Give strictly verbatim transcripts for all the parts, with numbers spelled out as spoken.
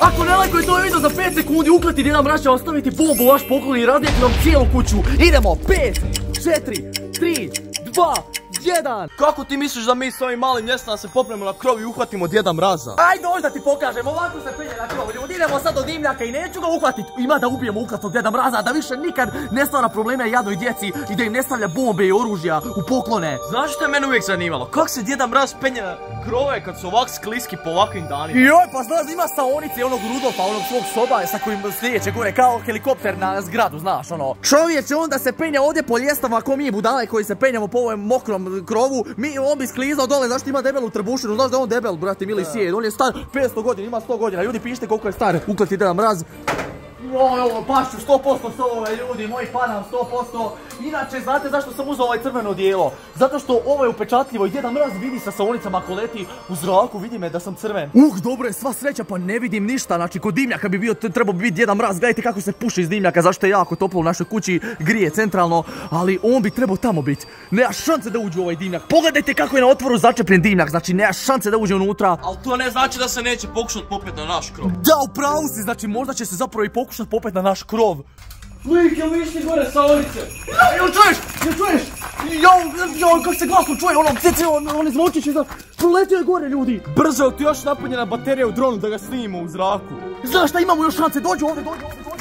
Ako ne lajkujete ovaj video za pet sekundi, uklati Deda Mraz će vam staviti bombu u vaš poklon i razlijeti vam cijelu kuću. Idemo, pet, četiri, tri, dva, jedan. Kako ti misliš da mi s ovim malim mjestom se popnemo na krov i uhvatimo Djeda Mraza? Ajde dođi da ti pokažem, ovako se penje na krov. Ljudi, idemo sad do dimnjaka i neću ga uhvatiti. Ima da ubijemo ukratog Djeda Mraza, da više nikad ne stvara probleme jadnoj djeci i da im ne stavlja bombe i oružja u poklone. Znaš što je mene uvijek zanimalo? Kako se Djeda Mraz penje na krove kad su ovak skliski po ovakvim danima? Joj, pa znaš, ima staonice onog Rudolfa, onog svog soba sa kojim slijeće gore kao helikopter na zgradu, znaš ono. Čovječe, onda se penja ovdje po ljestavama ako mi budale koji se penjamo po ovom mokrom krovu. Mi, on bi sklizao dole, zašto ima debelu trbušinu, znaš da on debel, brate, mili sije, on je star petsto godina, ima sto godina, ljudi pišite koliko je star, ukleti Deda Mraz. Joj, ovo, pašću, sto posto s ove, ljudi, moji padam, sto posto. Inače, znate zašto sam uzao ovaj crveno odijelo? Zato što ovo je upečatljivo i Deda Mraz vidi sa saonicama ako leti u zraku, vidi me da sam crven. Uh, dobro je, sva sreća, pa ne vidim ništa, znači kod dimnjaka bi bio, trebao bi biti Deda Mraz, gledajte kako se puše iz dimnjaka, zašto je jako toplo u našoj kući, grije centralno, ali on bi trebao tamo biti. Nema šanse da uđe u ovaj dimnjak, pogledajte kako je na otvoru začepljen dimnjak, znači nema šanse da uđe unutra. Ali to ne znači da se neće pokušati popet na naš krov. Da, upravo si, znači možda će se zapravo i pokušati popet na naš krov. Lik, jel vidiš ti gore saonice? Jel čuješ? Jel čuješ? Jel, jel, kako se glasno čuje, ono, cece, on, on izmočit će da proletio je gore, ljudi. Brzo, ti još napunjena baterija u dronu da ga snimimo u zraku. Znaš šta, imamo još šanse, dođu ovdje, dođu ovdje, dođu.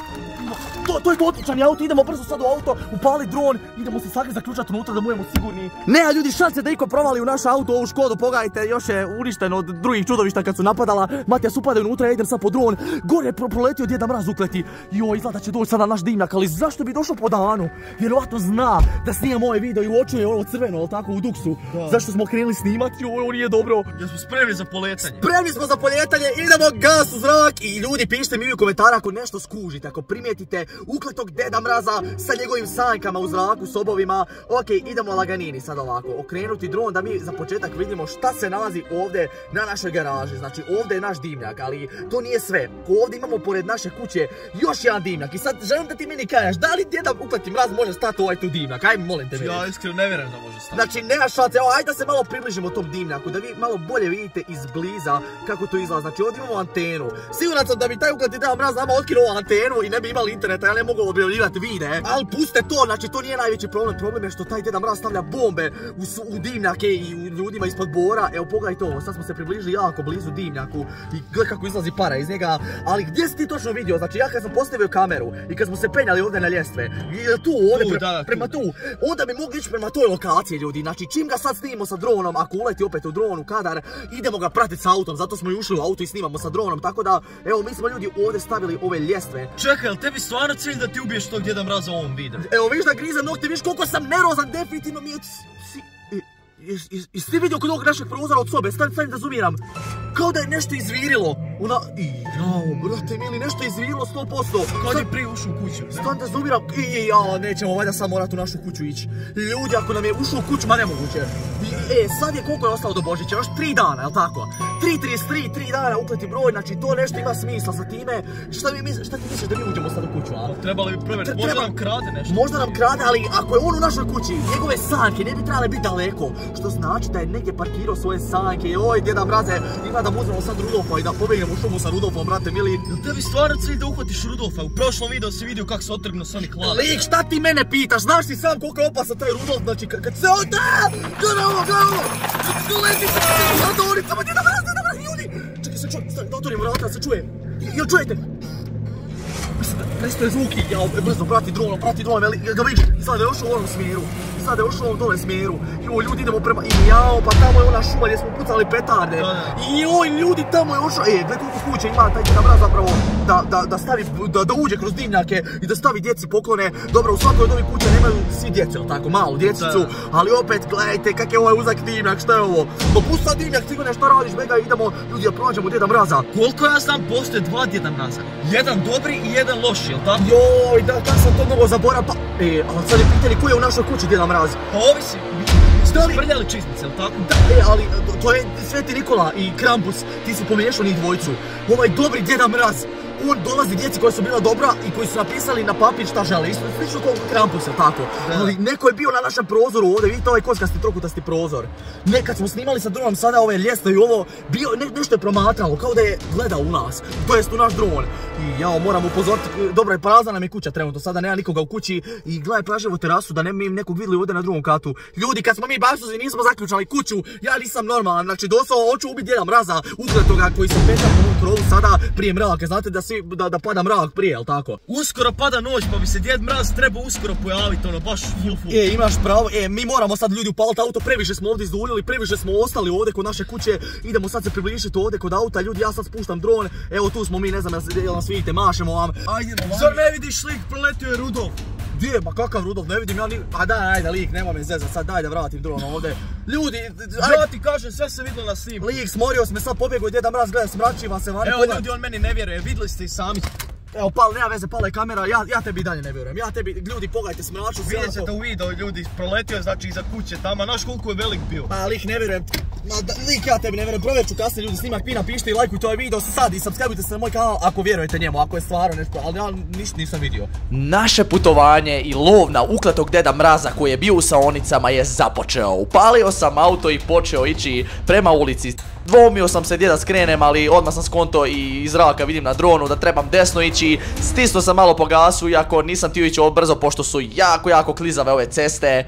To, to je to odličan auto, idemo brzo sad u auto, upali dron, idemo se sakri zaključati unutra da budemo sigurni. Nema ljudi šanse da iko provali u naš auto, ovu Škodu, pogledajte, još je uništeno od drugih čudovišta kad su napadala. Matijas upadaju unutra, ja idem sad po dron, gore je pro proletio Djeda Mraz ukleti. Joj, izgleda da će doći sada naš dimnjak, ali zašto bi došao po danu? Vjerovatno zna da snimam ovaj video i uočuje ovo crveno, ali tako u duksu. Da. Zašto smo krenuli snimati, joj, ovo nije dobro. Jesmo spremni za poletanje? Spremni smo za poletanje, idemo gas u zrak i ljudi pišite mi u komentara ako nešto skužite, ako primijetite ukletog Deda Mraza sa njegovim sanjkama u zraku, sobovima. Ok, idemo laganini sad ovako, okrenuti dron da mi za početak vidimo šta se nalazi ovdje na našoj garaži. Znači ovdje je naš dimnjak, ali to nije sve. Ovdje imamo pored naše kuće još jedan dimnjak i sad želim da ti meni kažeš da li Djeda ukleti Mraz može stati u ovaj tu dimnjak, ajme molim te meni. Ja iskreno ne vjerujem da može stati. Znači nema šanse, evo ajde da se malo približimo tom dimnjaku, da vi malo bolje vidite izbliza kako to izgleda. Znači ovdje imamo antenu, siguran sam da bi taj ukleti Deda Mraz nama otkinuo antenu i ne bi imali interneta, ja ne mogu objavljivati vide. Ali puste to, znači to nije najveći problem, problem je što taj Deda Mraz stavlja bombe u, u dimnjake i u ljudima ispod bora. Evo pogledajte ovo, sad smo se približili jako blizu dimnjaku i gledaj kako izlazi para iz njega. Ali gdje si ti točno vidio? Znači ja kad sam postavio kameru i kad smo se penjali ovdje na ljestve, tu, ovdje, tu, pre, da, prema tu, onda bi mogli ići prema toj lokaciji, ljudi. Znači čim ga sad snimimo sa dronom, ako uleti opet u dronu kadar, idemo ga pratiti sa autom, zato smo i ušli u auto i snimamo sa dronom, tako da, evo mi smo ljudi ovdje stavili ove ljestve. Čekaj, jel tebi stvarno cilj da ti ubiješ tog Djeda Mraza u ovom videu? Evo viš da grizam nokte, viš koliko sam nervozan, definitivno mi je... Jesi ti vidio kod ovog našeg prozora od sobe? Stani, stani da zoomiram. Kao da je nešto izvirilo. Ona... I jao, brate mili, nešto je izvirilo sto posto. Kad je prije ušao u kuću? Stani da zoomiram. I jao, nećemo valjda sad morat u našu kuću ići. Ljudi, ako nam je ušao u kuću, ma nemoguće. E, sad je koliko je ostalo do Božića? Još tri dana, jel tako? tri trideset tri, tri dana ukleti broj, znači to nešto ima smisla sa time. Šta mi misliš, šta ti misliš da mi uđemo sad u kuću, a? Trebali bi provjeriti, možda nam krade nešto. Možda nam krade, ali ako je on u našoj kući, njegove sanjke ne bi trebale biti daleko. Što znači da je negdje parkirao svoje sanjke. Oj, Djeda Mraze, ima da mu uzmemo sad Rudolfa i da pobegnemo u šumu sa Rudolfom, brate mili. Jel tebi stvarno cilj da uhvatiš Rudolfa? U prošlom videu si vidio kako se otrgnuo Sonic Lava. Lik, šta ti mene pitaš? Znaš ti sam koliko je opasan taj Rudolf, znači kad se on... Gledaj ovo, gledaj ovo! Doleti se na dolicama, Djeda Mraz, Djeda Mraz, ljudi! Čekaj, se čuje, stani, da otvorimo vrata, da se čuje. Jel čujete? Nestaje zvuki, jao, brzo, prati dronom, prati dronom, jel ga vidiš? Izgleda da je ošao u ovom smjeru. Izgleda da je ošao u ovom dole smjeru. Joj, ljudi, idemo prema... I jao, pa tamo je ona šuma gdje smo pucali petarde. I joj, ljudi, tamo je ošao... E, gledaj koliko kuće ima taj Djeda Mraz zapravo da, da, da stavi, da, da uđe kroz dimnjake i da stavi djeci poklone. Dobro, u svakoj od ovih kuća nemaju svi djece, jel tako, malu djecicu. Ali opet, gledajte, kak je ovaj uzak dimnjak, šta je ovo? Dopusti sad dimnjak, Tigone, šta radiš, bega, idemo, ljudi, da pronađemo Djeda Mraza. Koliko ja znam, postoje dva Djeda Mraza. Jedan dobri i jedan loši, jel tako? Joj, da, tak sam to mnogo zaborav, pa... E, ali sad je pitali ko je u našoj kući Djeda Mraz? Pa ovisi, ste sprljali čizmice, jel tako? Da, e, ali to je Sveti Nikola i Krampus, ti si pomiješao njih dvojicu. Ovaj dobri Djeda Mraz, on dolazi djeci koja su bila dobra i koji su napisali na papir šta žele, isto slično kao Krampus, je tako. Ali neko je bio na našem prozoru ovdje, vidite ovaj kockasti trokutasti prozor. Nekad smo snimali sa dronom sada ove ljestve i ovo, bio, ne, nešto je promatralo, kao da je gledao u nas, to jest u naš dron. I ja moram upozoriti, dobro je prazna nam je kuća trenutno, sada nema nikoga u kući i gledaj praževu terasu da ne mi nekog vidjeli ovdje na drugom katu. Ljudi, kad smo mi basuzi nismo zaključali kuću, ja nisam normalan, znači doslovno hoću ubiti Djeda Mraza, ukletoga koji se peta po ovom krovu sada prije mraka, znate da, svi, da, da pada mrak prije, jel tako? Uskoro pada noć, pa bi se Djed Mraz trebao uskoro pojaviti, ono, baš full full. E, imaš pravo, e, mi moramo sad ljudi upaliti auto, previše smo ovdje izduljili, previše smo ostali ovdje kod naše kuće, idemo sad se približiti ovdje kod auta, ljudi, ja sad spuštam dron, evo tu smo mi, ne znam, jel nas vidite, mašemo vam. Ajde, zar ne vidiš lik, preletio je Rudolf? Gdje, ma kakav Rudolf, ne vidim ja ni... A daj, ajde lik, nema me zezat, sad daj da vratim dron ovdje. Ljudi, ja ti kažem, sve se vidjelo na snimku. Lik, smorio sam me, sad pobjegao i Djeda Mraz, gledaj, smračiva se vani. Evo ljudi, on meni ne vjeruje, vidjeli ste i sami. Evo, pal, nema veze, pala je kamera, ja, ja tebi i dalje ne vjerujem, ja tebi, ljudi, pogledajte smraču. Vidjet ćete u video, ljudi, proletio je znači iza kuće tamo, znaš koliko je velik bio. Ma, lik, ne vjerujem, ma, da, lik, ja tebi ne vjerujem, provjerit ću kasnije, ljudi, snimak, vi napišite i lajkujte ovaj video sad i subscribeujte se na moj kanal ako vjerujete njemu, ako je stvarno nešto, ali ja ništa nisam vidio. Naše putovanje i lov na ukletog Djeda Mraza koji je bio u saonicama je započeo. Upalio sam auto i počeo ići prema ulici. Dvoumio sam se gdje da skrenem, ali odmah sam skonto i iz zraka vidim na dronu da trebam desno ići. Stisnuo sam malo po gasu, iako nisam htio ići ovo brzo, pošto su jako, jako klizave ove ceste.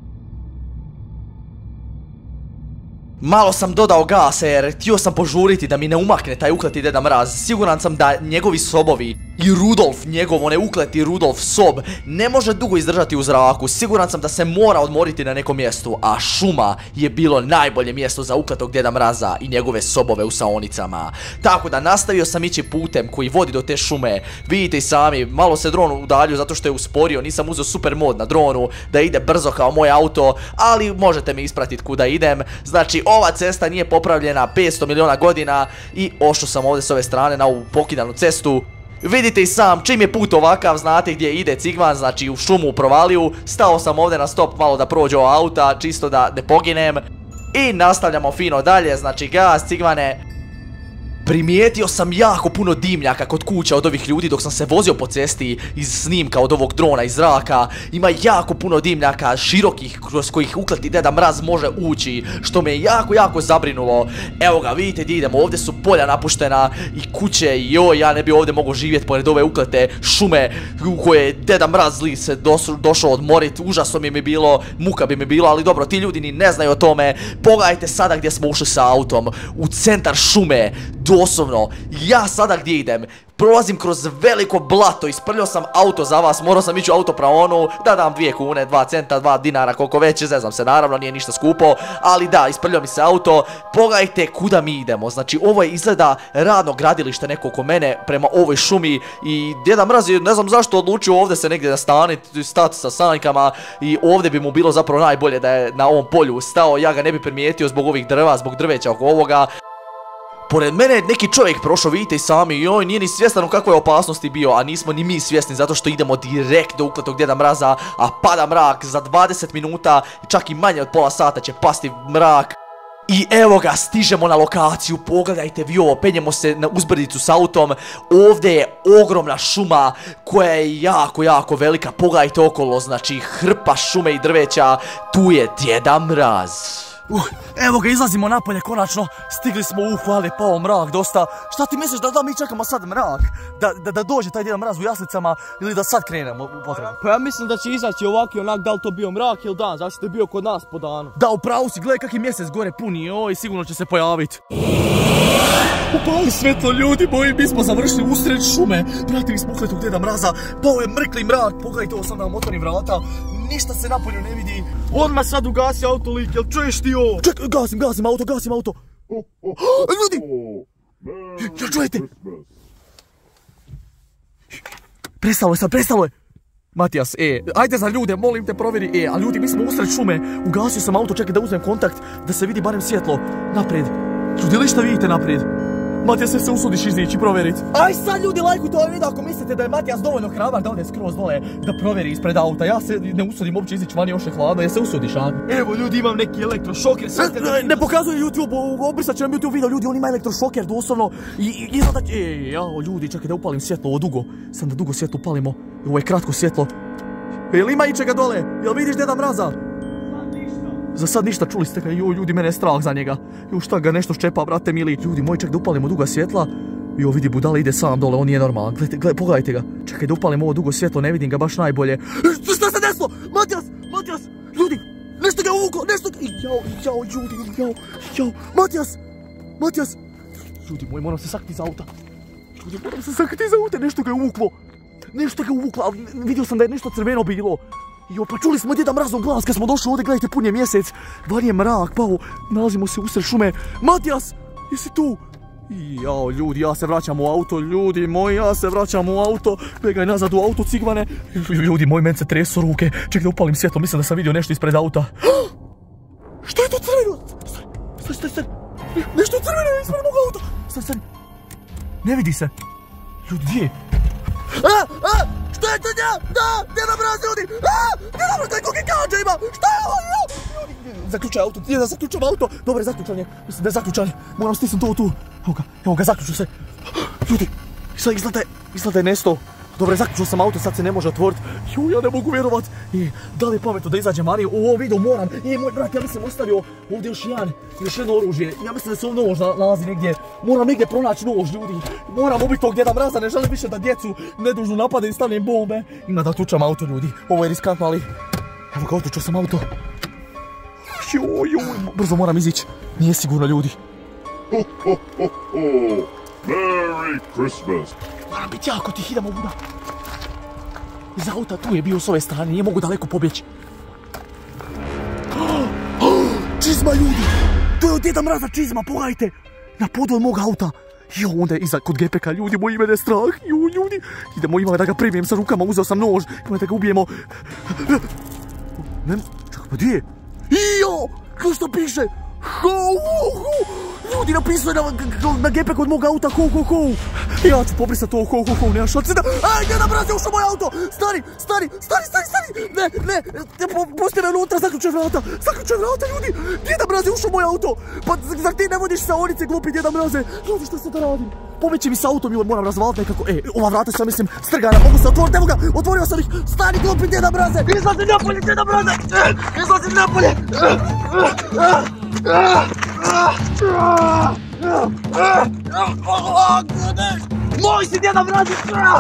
Malo sam dodao gas jer htio sam požuriti da mi ne umakne taj ukleti Djeda Mraz. Siguran sam da njegovi sobovi i Rudolf njegov, onaj ukleti Rudolf sob, ne može dugo izdržati u zraku. Siguran sam da se mora odmoriti na nekom mjestu, a šuma je bilo najbolje mjesto za ukletog Djeda Mraza i njegove sobove u saonicama. Tako da nastavio sam ići putem koji vodi do te šume. Vidite i sami, malo se dron udaljio zato što je usporio, nisam uzeo super mod na dronu da ide brzo kao moj auto, ali možete mi ispratiti kuda idem. Znači, ova cesta nije popravljena petsto miliona godina i ošao sam ovdje s ove strane na ovu pokidanu cestu. Vidite i sam, čim je put ovakav, znate gdje ide Cigvan, znači u šumu, u provaliju. Stao sam ovdje na stop malo da prođe ova auta, čisto da ne poginem. I nastavljamo fino dalje, znači gas, Cigvane. Primijetio sam jako puno dimljaka kod kuća od ovih ljudi dok sam se vozio po cesti iz snimka od ovog drona iz zraka. Ima jako puno dimljaka širokih kroz kojih ukleti Djeda Mraz može ući, što me je jako, jako zabrinulo. Evo ga, vidite gdje idemo, ovdje su polja napuštena i kuće, joj, ja ne bi ovdje mogao živjeti pored ove uklete šume u koje je Djeda Mraz zli se došao odmoriti. Užasno bi mi bilo, muka bi mi bilo, ali dobro, ti ljudi ni ne znaju o tome. Pogledajte sada gdje smo ušli sa autom, u centar šume. Doslovno, ja sada gdje idem, prolazim kroz veliko blato, isprljao sam auto za vas, morao sam ići u autopraonu, da dam dvije kune, dva centa, dva dinara, koliko već, zezam se, naravno, nije ništa skupo, ali da, isprljao mi se auto. Pogledajte kuda mi idemo, znači ovo je izgleda radno gradilište neko oko mene prema ovoj šumi i Djeda Mraz je, ne znam zašto, odlučio ovdje se negdje nastaniti, stati sa sanjkama i ovdje bi mu bilo zapravo najbolje da je na ovom polju stao, ja ga ne bi primijetio zbog ovih drva, zbog drveća oko ovoga. Pored mene je neki čovjek prošao, vidite i sami, i on nije ni svjestan u kakvoj opasnosti bio, a nismo ni mi svjesni zato što idemo direkt do ukletog Djeda Mraza, a pada mrak za dvadeset minuta, čak i manje od pola sata će pasti mrak. I evo ga, stižemo na lokaciju, pogledajte vi ovo, penjemo se na uzbrdicu s autom, ovdje je ogromna šuma koja je jako, jako velika, pogledajte okolo, znači hrpa šume i drveća, tu je Djeda Mraz. Uh, evo ga, izlazimo napolje konačno, stigli smo, uh, ali je pao mrak dosta. Šta ti misliš da da mi čekamo sad mrak? Da, da, da dođe taj Djeda Mraz u jaslicama ili da sad krenemo u potrebu? Pa ja mislim da će izaći ovako i onak, da li to bio mrak ili dan, zašto je bio kod nas po danu. Da, upravo si, gledaj kak je mjesec gore puni, oj, sigurno će se pojaviti. Upali svetlo, ljudi moji, mi smo završili usred šume, pratili smo ukletog Djeda Mraza, pao je mrkli mrak, pogledajte ovo sam na motornim vrata, ništa se napolju ne vidi. Odmah sad ugasi auto, lik, jel čuješ ti ovo? Čekaj, gasim, gasim auto, gasim auto. Ljudi! Jel čujete? Prestalo je sad, prestalo je. Matijas, e, ajde za ljude, molim te provjeri, e, a ljudi, mi smo usred šume, ugasio sam auto, čekaj da uzmem kontakt, da se vidi barem svjetlo, naprijed. Ljudi, li šta vidite naprijed? Matijas, se usudiš izići, provjerit. Aj sad ljudi, lajkujte ovaj video ako mislite da je Matijas dovoljno hrabar da ode skroz dole da provjeri ispred auta. Ja se ne usudim uopće izići vani, još je hladno, jer se usudiš, a? Evo ljudi, imam neki elektrošoker. Ne, ne pokazuje YouTube, obrisat će nam YouTube video, ljudi, on ima elektrošoker doslovno. I izgleda će... E, jao, ljudi, čekaj da upalim svjetlo, ovo dugo. Sam da dugo svjetlo upalimo. Ovo je kratko svjetlo. Jel ima ičega dole? Jel vidiš Deda Mraza? Za sad ništa, čuli ste ga, joj ljudi, mene je strah za njega. Joj šta ga nešto ščepa, brate mili. Ljudi moji, ček da upalimo duga svjetla. Joj vidi, budala ide sam dole, on nije normalan. Gledajte, gledajte, pogledajte ga. Čekaj da upalimo ovo dugo svjetlo, ne vidim ga baš najbolje. Šta se desilo? Matijas, Matijas, ljudi, nešto ga je uvuklo, nešto ga... Jao, jao, ljudi, jao, jao, Matijas, Matijas. Ljudi moji, moram se sakriti iz auta. Ljudi, moram se sakriti iz auta, nešto ga je uvuklo. Nešto ga je uvuklo, ali vidio sam da je nešto crveno bilo. Jo, pa čuli smo Deda Mrazov glas kad smo došli ovdje, gledajte, pun je mjesec. Van je mrak, pao, nalazimo se usred šume. Matijas, jesi tu? Jao, ljudi, ja se vraćam u auto, ljudi moji, ja se vraćam u auto. Begaj nazad u auto, cigvane. Ljudi moji, meni se tresu ruke. Ček da upalim svjetlo, mislim da sam vidio nešto ispred auta. Što je to crveno? Stari, stari, stari. Nešto crveno je ispred mog auta. Stari, stari. Ne vidi se. Ljudi, gdje je? A, a, što je to nja? Da, Deda Mraz, ljudi! A, Deda Mraz, taj koliko kađa ima! Šta je ovo? Ljudi, zaključaj auto, nije da zaključam auto. Dobre, zaključan je, mislim da je zaključan. Moram stisnuti ovo tu. Evo ga, evo ga, zaključu se. Ljudi, sad izgleda je, izgleda je nesto. Dobre, zaključio sam auto, sad se ne može otvoriti. Ju, ja ne mogu vjerovat. I, da li je pametno da izađem vani? U ovom videu moram. I, moj brat, ja mislim ostavio ovdje još jedan, još jedno oružje. Ja mislim da se ovdje nož nalazi negdje. Moram negdje pronaći nož, ljudi. Moram ubiti tog Deda Mraza, ne želim više da djecu nedužno napade i stavljam bombe. Ima da tučam auto, ljudi. Ovo je riskantno, ali... Evo ga, otučio sam auto. Joj, joj, brzo moram izići. Nije sigurno, ljudi. Ho, ho, ho, ho. Merry Christmas. Moram biti jako tih, idemo buda. Iz auta tu je bio s ove strane, nije mogu daleko pobjeći. Čizma, ljudi! To je od Deda Mraza čizma, pogledajte! Na podu od mog auta. Jo, onda je iza kod G P K, ljudi, moji, mene je strah. Jo, ljudi. Idemo, imamo da ga primijem sa rukama, uzeo sam nož. Imamo da ga ubijemo. Ne, čekaj, pa gdje je? Jo, kako što piše? Ho, ho, ho. Ljudi, napisao je na, na G P K od mog auta, ho, ho, ho. Ja ću pobrisat to, ho, ho, ho, nema šanse da... Aj, Deda Mraz je ušao moj auto! Stari, stari, stari, stari, stari! Ne, ne, ne, pusti me unutra, zaključaj vrata! Zaključaj vrata, ljudi! Deda Mraz je ušao moj auto! Pa zar ti ne vodiš saonice, glupi Deda Mraze? Ljudi, šta sad da radim? Pomeće mi sa autom i moram razvaliti nekako... E, ova vrata sam, mislim, strgana, mogu se otvoriti, evo ga! Otvorio sam ih! Stani, glupi Deda Mraze! Izlazi napolje, Deda Mraze! Izlazi napolje! Moj si Deda Mraze!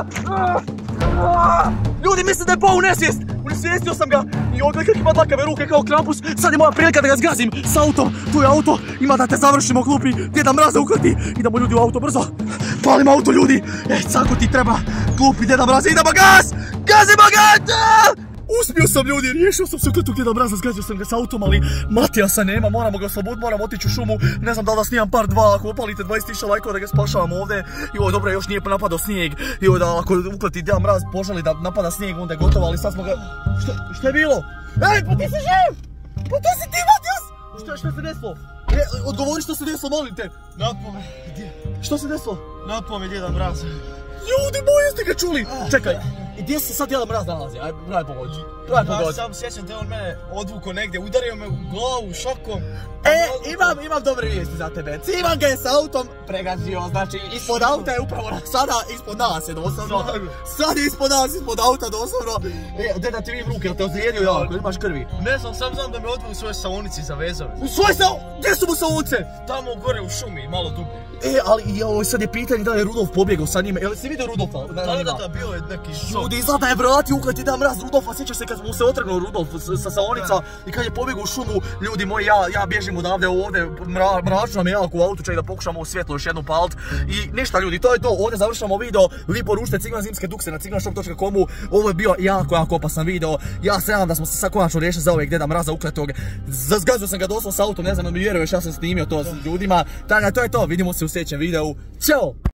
Ljudi, mislim da je pao u nesvijest! Unesvijestio sam ga i odgledaj kak ima dlakave ruke kao Krampus. Sad je moja prilika da ga zgazim s autom. Tu je auto, ima da te završimo, glupi Deda Mraze uhvati. Idemo, ljudi, u auto, brzo. Palim auto, ljudi. E, tako ti treba, glupi Deda Mraze. Idemo, gaz! Gazimo ga! Uspio sam, ljudi, riješio sam se u kletu Deda Mraza, zgazio sam ga s autom, ali Matijasa nema, moramo ga osloboditi, moramo otići u šumu. Ne znam da li da snimam par dva, ako opalite dvadeset tisuća lajkova da ga spašavam ovdje. Joj, dobro, još nije napadao snijeg. Joj, da ako ukleti Deda Mraz poželi da napada snijeg, onda je gotovo, ali sad smo ga... Šta, šta je bilo? Ej, pa ti si živ! Pa to si ti, Matijas! Šta, šta se desilo? E, odgovori što se desilo, molim te. Napao me. Gdje? Što se desilo? Napao me Deda Mraz. Ljudi moji, jeste ga čuli? Čekaj, gdje se sad Deda Mraz nalazi? Aj, braj pomoći. Braj pomoći. Ja sam sjećam da je on mene odvuko negdje, udario me u glavu šakom. E, imam, imam dobre vijesti za tebe. Civan ga je s autom pregazio, znači ispod auta je upravo sada ispod nas je doslovno. Sad je ispod nas, ispod auta doslovno. E, Deda ti vidim ruke, jel te ozlijedio jako, imaš krvi? Ne znam, sam znam da me odvuku u svojoj saonici i zavezao. U svoj sa... Gdje su mu saonice? Tamo gore u šumi, malo dublje. E, ali joj, sad je pitanje da je Rudolf pobjegao sa njime. Jel si vidio Rudolfa? Da, da, da, bio je neki šok. Ljudi, izgleda je vratio ukleti Deda Mraz Rudolfa, sjećaš se kad mu se otrgnuo Rudolf sa saonica i kad je pobjegao u šumu. Ljudi moji, ja, ja bježim odavde ovdje, mra, mračno nam je jako u autu, čak da pokušamo ovo svjetlo još jednu palt. I ništa, ljudi, to je to, ovdje završamo video. Vi poručite Ciglan zimske dukse na ciglan shop točka comu. Ovo je bio jako, jako opasan video. Ja se nadam da smo se sad konačno riješili za ovog Deda Mraza ukletog. Zgazio sam ga doslovno s autom, ne znam da mi vjeruješ, ja sam snimio to s ljudima. Tako da to je to, vidimo se u sljedećem videu. Ćao!